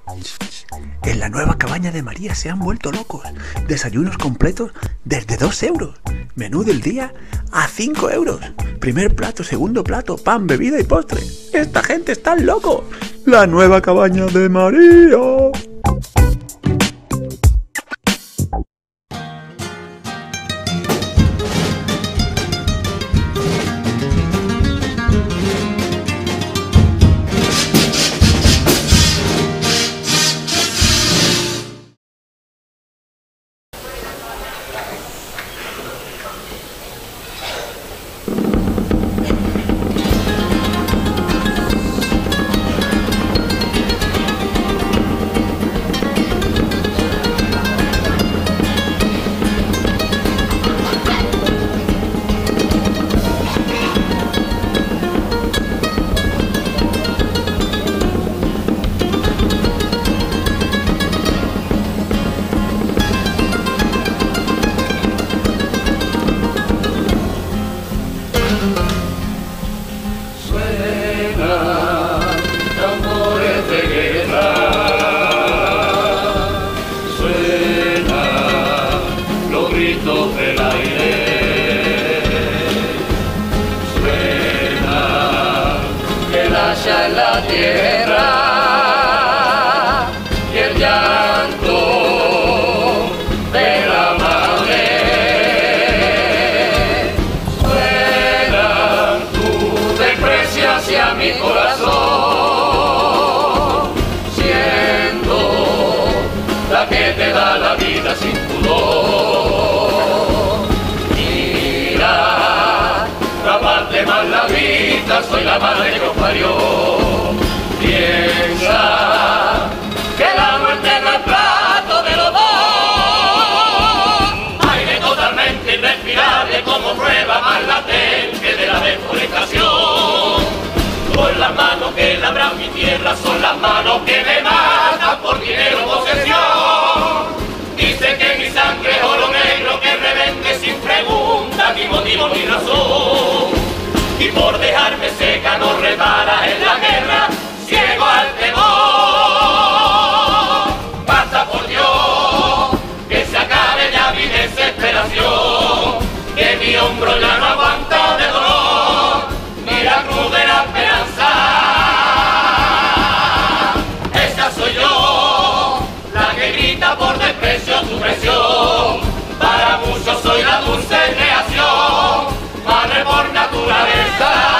En la nueva cabaña de María se han vuelto locos. Desayunos completos desde 2 euros. Menú del día a 5 euros. Primer plato, segundo plato, pan, bebida y postre. ¡Esta gente está loco! La nueva cabaña de María. En la tierra y el llanto de la madre suena tu desprecio hacia mi corazón, siendo la que te da la vida sin pudor. Mira, taparte más la vida, soy la madre que os parió. Piensa que la muerte no es plato de los dos, aire totalmente irrespirable como prueba más latente de la deforestación. Con las manos que labran mi tierra son las manos que me matan por dinero o posesión. Dice que mi sangre es oro negro que revende sin pregunta, ni motivo ni razón. Y por dejarme seca no repara en la guerra, ciego al temor. Basta por Dios, que se acabe ya mi desesperación, que mi hombro ya no aguanta de dolor, ni la cruz de la esperanza. Esa soy yo, la que grita por desprecio su presión. Para muchos soy la dulce creación, madre por naturaleza.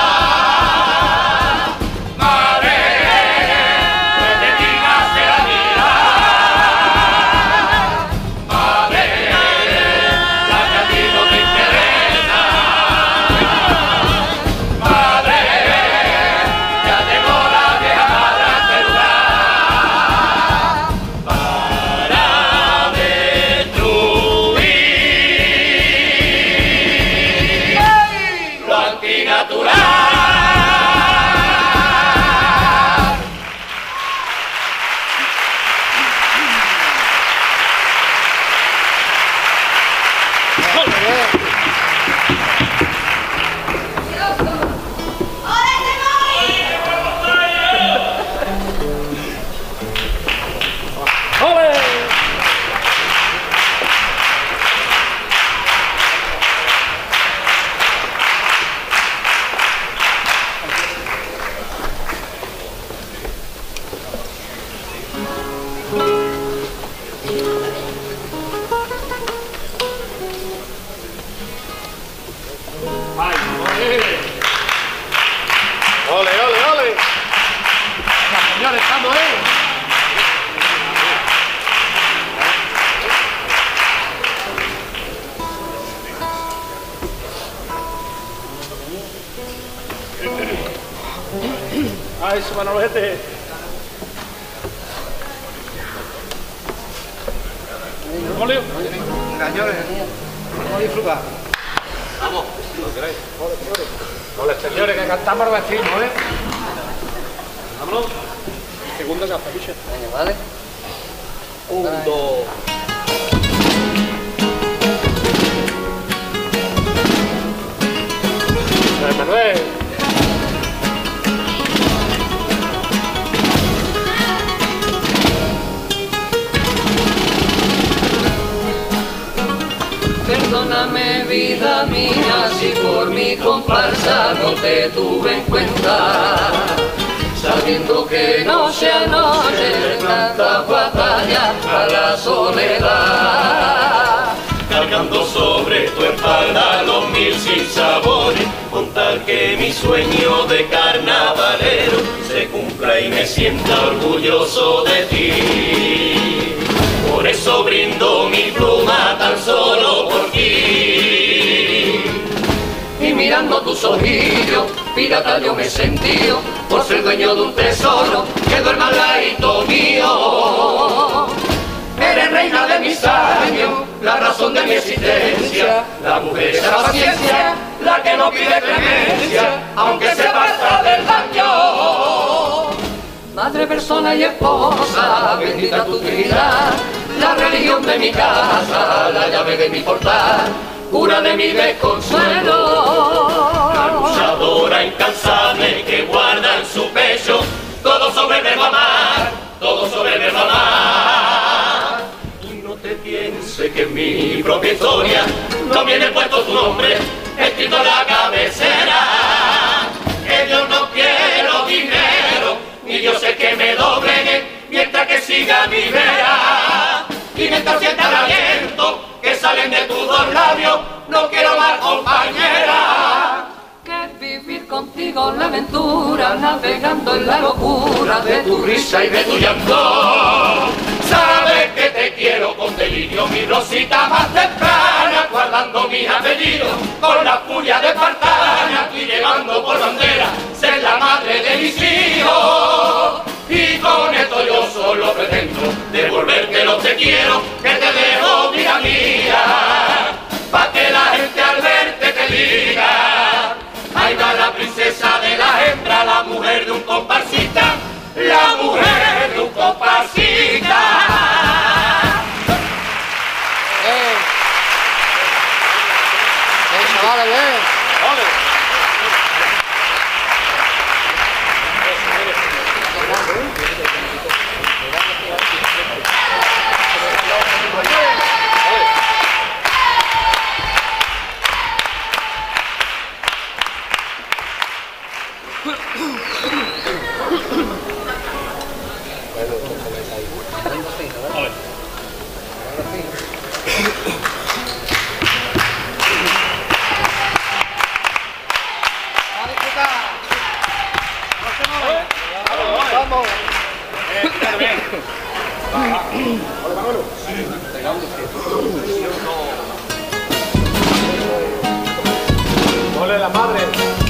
Ay, su mano, gente. Señores, vamos a disfrutar. Vamos. Hola, señores, que cantamos los vecinos, ¿eh? Vámonos. Segunda capa, picha. Venga, vale. 1, 2. Manuel. vida mía, si por mi comparsa no te tuve en cuenta, sabiendo que noche a noche de tanta batalla a la soledad, cargando sobre tu espalda los mil sinsabores, con tal que mi sueño de carnavalero se cumpla y me sienta orgulloso de ti. Por eso brindo mi pluma tan solo por ti. Y mirando tus ojillos, pirata yo me he sentido, por ser dueño de un tesoro que duerma al ladito mío. Eres reina de mis años, la razón de mi existencia, la mujer esa paciencia, la que no pide clemencia, aunque se parta del daño. Madre, persona y esposa, bendita tu dignidad, la religión de mi casa, la llave de mi portal, cura de mi desconsuelo. La luchadora incansable que guarda en su pecho todo sobre el verbo amar, todo sobre el verbo amar. Y no te pienses que en mi propia historia no viene puesto tu nombre escrito en la cabecera. Que yo no quiero dinero, ni dioses que me dobleguen mientras que siga mi vera. Y mientras sienta el aliento que salen de tus dos labios, no quiero más compañera. Que vivir contigo la aventura, navegando en la locura de tu risa y de tu llanto. Sabes que te quiero con delirio, mi rosita más temprana, guardando mis apellidos con la furia de espartana y llevando por bandera ser la madre de mis hijos. Y con esto yo solo pretendo devolverte lo que quiero, que te dejo, vida mía, pa' que la gente al verte te diga: ahí va la princesa de la hembra, la mujer de un comparsita, la mujer de un comparsita. Chavales, bien. Ole la madre.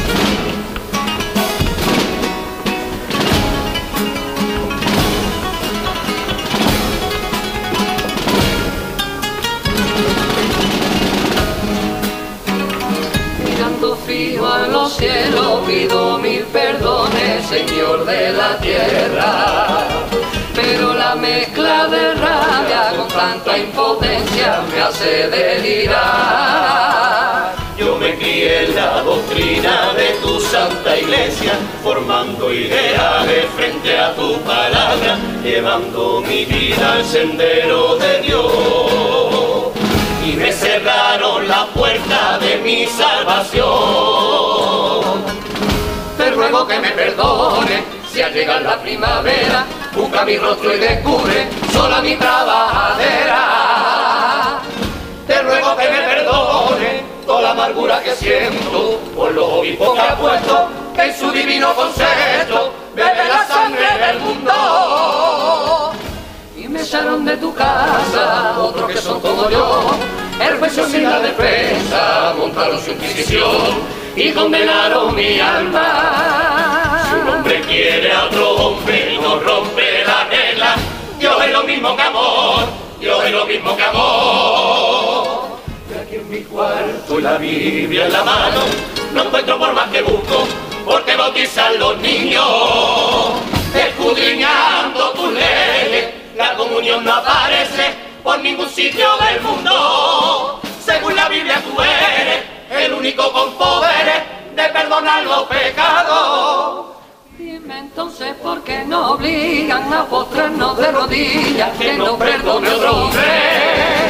Mirando fijo a los cielos, pido mil perdones, Señor de la tierra. Pero la mezcla de rabia con tanta impotencia me hace delirar. Yo me crié en la doctrina de tu santa iglesia, formando ideales frente a tu palabra, llevando mi vida al sendero de Dios. Y me cerraron la puerta de mi salvación. Te ruego que me perdone, si al llegar la primavera busca mi rostro y descubre sola mi trabajadera. Te ruego que me perdone toda la amargura que siento por los obispos que ha puesto en su divino concepto bebe la sangre del mundo. Y me echaron de tu casa otros que son como yo, el juicio sin la defensa, montaron su inquisición y condenaron mi alma. Si un hombre quiere a otro hombre y no rompe la regla, Dios es lo mismo que amor, Dios es lo mismo que amor. Y aquí en mi cuarto y la Biblia en la mano, no encuentro por más que busco, porque bautizan los niños. Escudriñando tus leyes, la comunión no aparece por ningún sitio del mundo. Según la Biblia tú eres el único con poderes de perdonar los pecados. Dime entonces por qué nos obligan a postrarnos de rodillas, que no perdone otro hombre.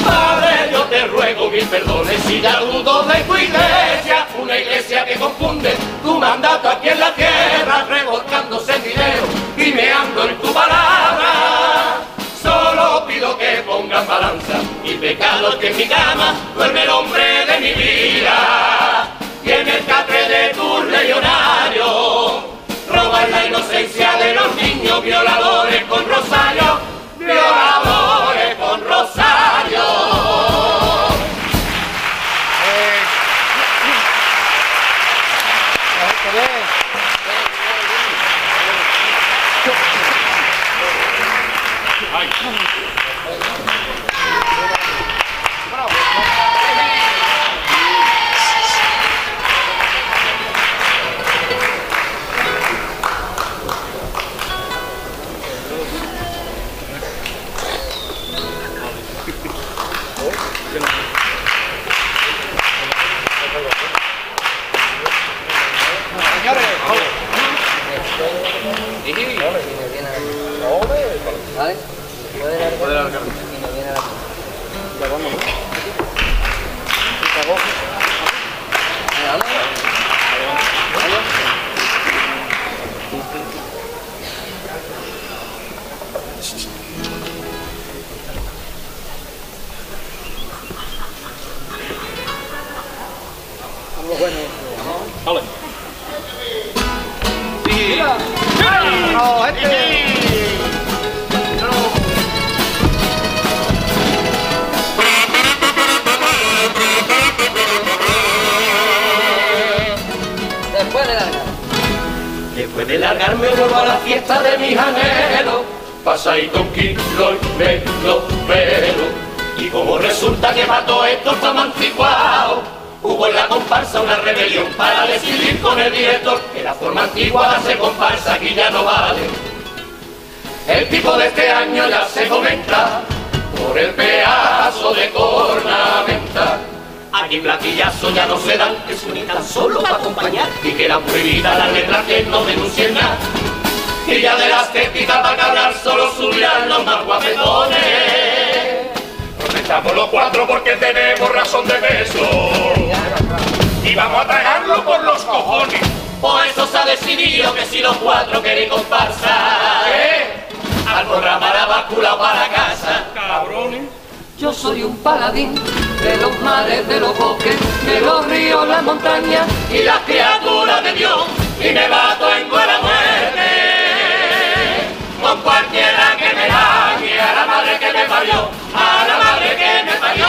Padre, yo te ruego mil perdones si ya dudo de tu iglesia, una iglesia que confunde tu mandato aquí en la tierra, revolcándose en dinero y meando en tu palabra. Solo pido que pongan balanza y pecado que en mi cama duerme el hombre de mi vida. Y en el catre de tus legionarios roban la inocencia de los niños, violadores con rosario, violadores con rosario. ¿Vale? Puede largar. Ya vamos. Vale. Sí. ¡No, este! Después de largarme vuelvo a la fiesta de mis anhelos, pasadito un kilo y medio pelo. Y como resulta que mató estos tan anticuados, hubo en la comparsa una rebelión para decidir con el director que la forma antigua de hacer comparsa aquí ya no vale. El tipo de este año ya se comenta por el pedazo de cornamenta. Aquí platillazos ya no se dan, que se unitan solo para acompañar y que eran prohibidas las letras que no denuncien nada. Y ya de la estética para cabrar solo subirán los más guapetones. Nos echamos los cuatro porque tenemos razón de peso y vamos a tragarlo por los cojones. Por eso se ha decidido que si los cuatro queréis comparsa, al programa la báscula para casa. Cabrones. Yo soy un paladín de los mares, de los bosques, de los ríos, las montañas y las criaturas de Dios, y me bato en buena muerte con cualquiera que me dañe, a la madre que me parió, a la madre que me parió.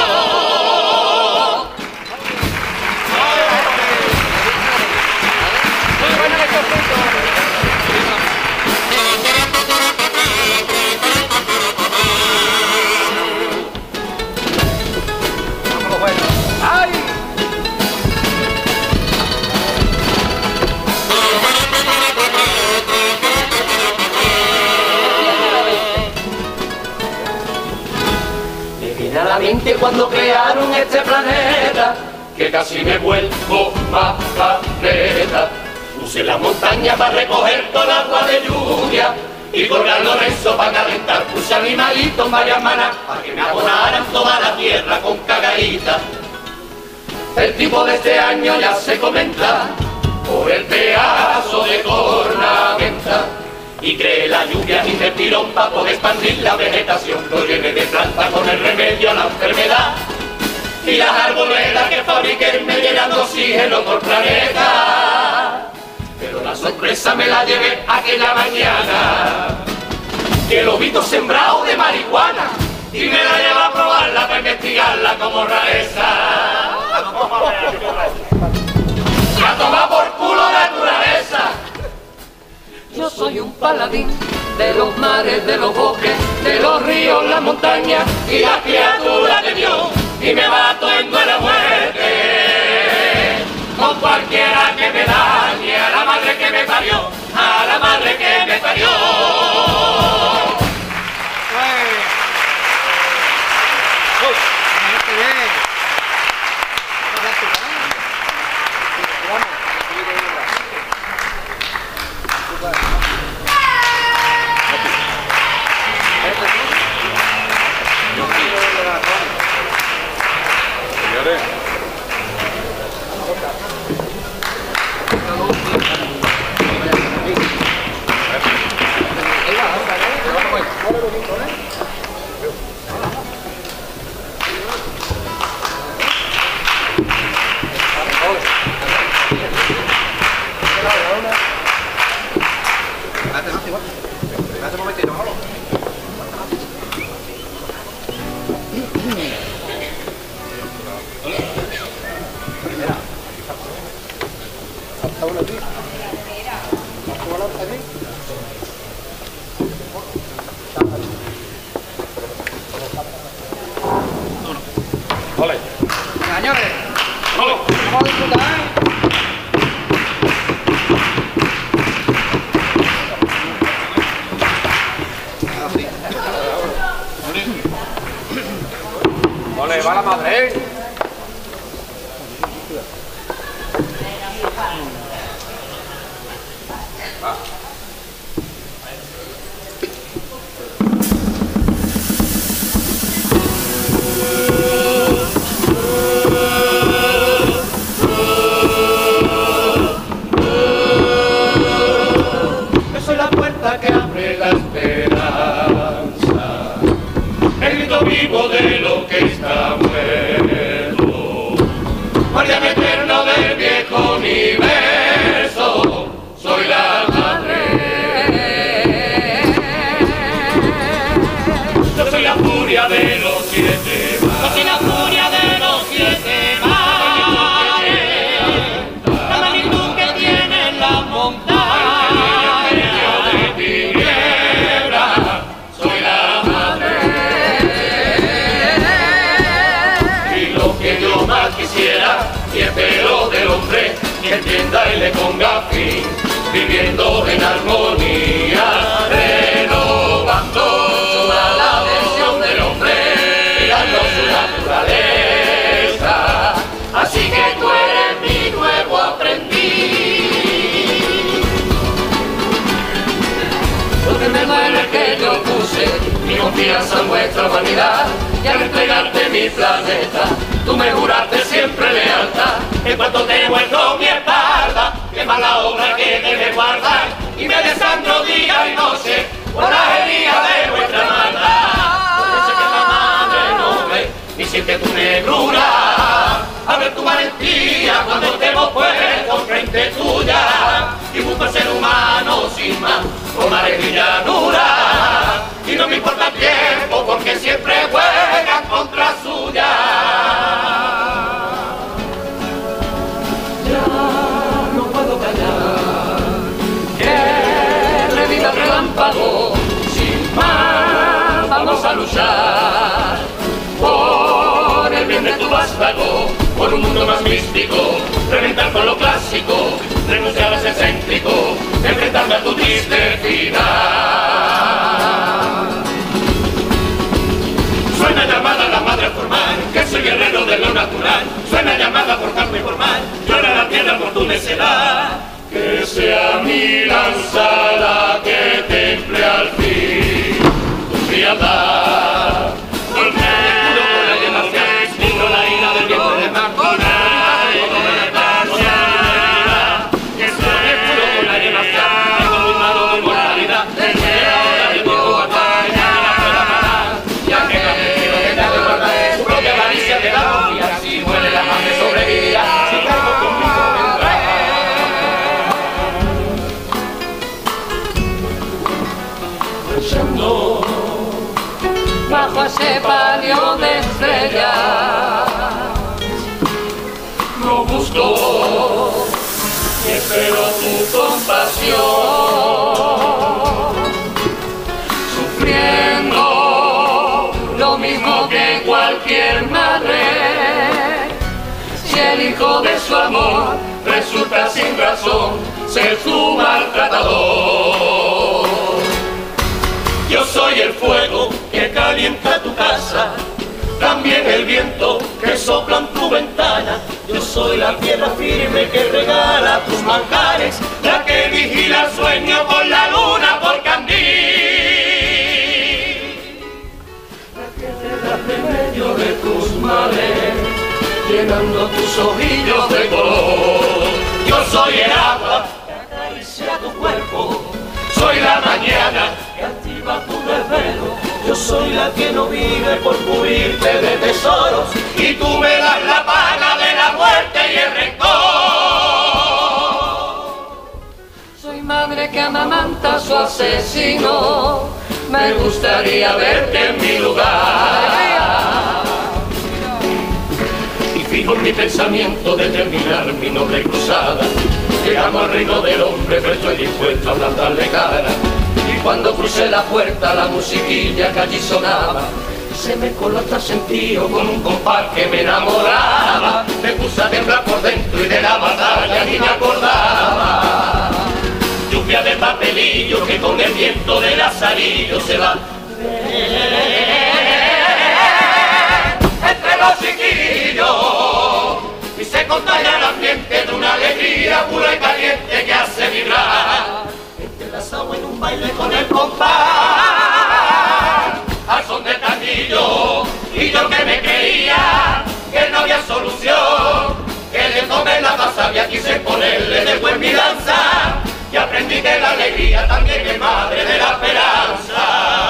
Cuando crearon este planeta, que casi me vuelvo macareta. Puse la montaña para recoger toda el agua de lluvia y colgar Lorenzo para calentar. Puse animalitos varias manas para que me abonaran toda la tierra con cagadita. El tipo de este año ya se comenta por el pedazo de cornamenta. Y cree la lluvia y de tirón para poder expandir la vegetación. Lo llene de planta con el remedio a la enfermedad. Y las arboledas que fabriquen me llenan de oxígeno por planeta. Pero la sorpresa me la llevé aquella mañana, que lo vi sembrado de marihuana. Y me la lleva a probarla para investigarla como rareza. ¡Ya toma por culo naturaleza! Yo soy un paladín de los mares, de los bosques, de los ríos, las montañas y las criaturas de Dios, y me bato en buena muerte con cualquiera que me dañe, a la madre que me parió, a la madre que me parió. Vale. Señores, ¡Vamos! vamos a disfrutar. Vale, va la madre, ¿eh? Yo soy la puerta que abre la esperanza, el grito vivo de lo que está muerto, guardián eterno del viejo universo, soy la madre. Yo soy la furia de los 7 mares. Yo soy la furia de los 7 mares, la magnitud que tienen las montañas. Soy la madre. Y lo que yo más quisiera, y espero del hombre, que entienda y le ponga fin, viviendo en armonía, renovando la versión del hombre, mirando su naturaleza. Así que tú eres mi nuevo aprendiz. Lo que me duele es que yo puse mi confianza en vuestra humanidad, y al entregarte mi planeta, tú me juraste siempre lealtad. En cuanto te muestro mi espalda, qué mala obra que debe guardar, y me desangro día y noche por la herida de vuestra maldad. Porque sé que la madre no ve ni siente tu negrura, a ver tu valentía cuando estemos puestos frente tuya, y busco el ser humano sin más, con mares y llanura, y no me importa el tiempo porque siempre juegan contra suya. Ya no puedo callar, que reviva el relámpago, sin más vamos a luchar por el bien de tu vástago, por un mundo más místico, reventar con lo clásico, renunciar a ser excéntrico, enfrentarme a tu triste final. Suena llamada a la madre formal, que soy guerrero de lo natural, suena llamada por tanto y por mal, llora la tierra por tu necedad. Que sea mi lanza la que temple al fin tu frialdad. Bajo ese palio de estrellas, no busco y espero tu compasión, sufriendo lo mismo que cualquier madre, si el hijo de su amor resulta sin razón ser su maltratador. Yo soy el fuego que calienta tu casa, también el viento que sopla en tu ventana. Yo soy la tierra firme que regala tus manjares, la que vigila el sueño con la luna por candil, la que te da en medio de tus males, llenando tus ojillos de color. Yo soy el agua que acaricia tu cuerpo, soy la mañana que activa tu desvelo, soy la que no vive por cubrirte de tesoros y tú me das la paga de la muerte y el rencor. Soy madre que amamanta a su asesino, me gustaría verte en mi lugar. Y fijo en mi pensamiento de terminar mi noble cruzada. Llegamos al reino del hombre, pero estoy dispuesto a ablandarle cara. Y cuando crucé la puerta, la musiquilla que allí sonaba se me coló hasta sentido con un compás que me enamoraba. Me puse a temblar por dentro y de la batalla ni me acordaba. Lluvia de papelillo que con el viento del azarillo se va entre los chiquillos y se contagia el ambiente de una alegría pura y caliente que hace vibrar. Entrelazado en un baile con el compás al son de tanguillo, y yo que me creía que no había solución, que le tomé la pasabia, quise ponerle de buen mi danza. Y aprendí que la alegría también es madre de la esperanza.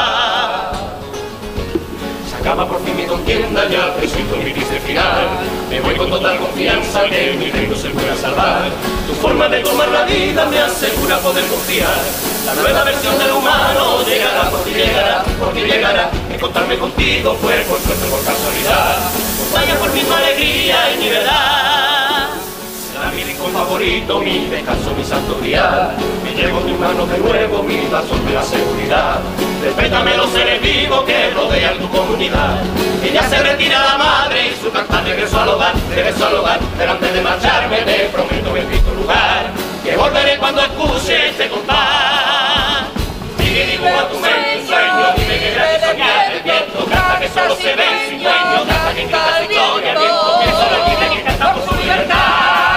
Se acaba por fin mi contienda, ya presento mi triste final. Me voy con total confianza que mi reino se pueda salvar. Tu forma de tomar la vida me asegura poder confiar. La nueva versión del humano llegará, por ti llegará. Encontrarme contigo fue por suerte, por casualidad. Vaya por mi alegría y mi verdad. Mi rincón favorito, mi descanso, mi santo grial. Me llevo en mis manos de nuevo, mi razón de la seguridad. Respétame los seres vivos que rodean tu comunidad. Y ya se retira la madre y su cantar regreso al hogar, pero antes de marcharme te prometo bendito lugar, que volveré cuando escuche este compás. Sigue digo a tu mente un sueño, dime que gratis soñar despierto, canta que solo se ve sin dueño, canta que grita su historia, viento que solo vive que canta por su libertad.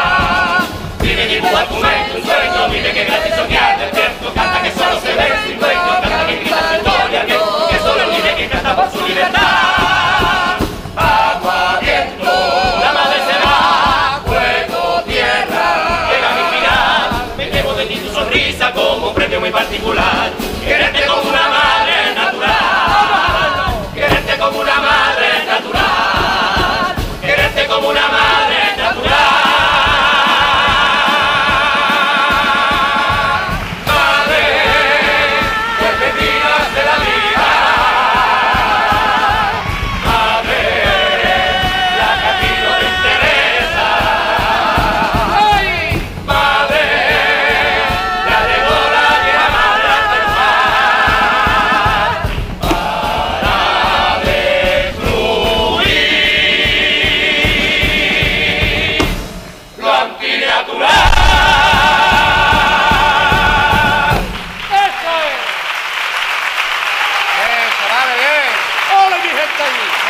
A tu mente un sueño, vive que gratis soñar despierto, canta que solo se ve sin dueño, canta que grita su historia, que solo vive que canta por su libertad. Agua, viento, la madre será, fuego, tierra, llega mi final, me llevo de ti tu sonrisa como un premio muy particular. Quererte como una madre natural, quererte como una madre natural, quererte como una madre natural. ¡Ole, mi gente allí!